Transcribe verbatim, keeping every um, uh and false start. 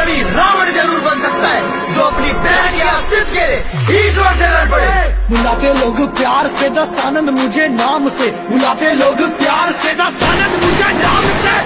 कभी रावण जरूर बन सकता है जो अपनी बहन या अस्तित्व के लिए ईश्वर से लड़ पड़े। बुलाते लोग प्यार से दस आनंद मुझे नाम से, बुलाते लोग प्यार से दस आनंद मुझे नाम से।